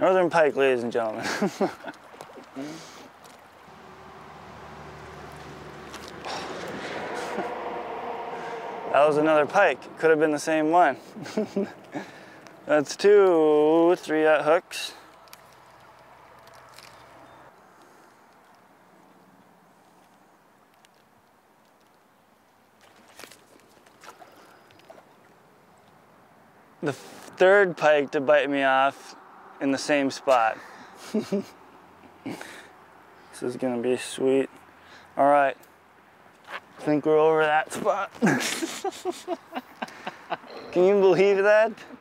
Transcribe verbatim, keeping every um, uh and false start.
Northern pike, ladies and gentlemen. That was another pike. Could have been the same one. That's two three aught hooks. The third pike to bite me off in the same spot. This is gonna be sweet. All right, I think we're over that spot. Can you believe that?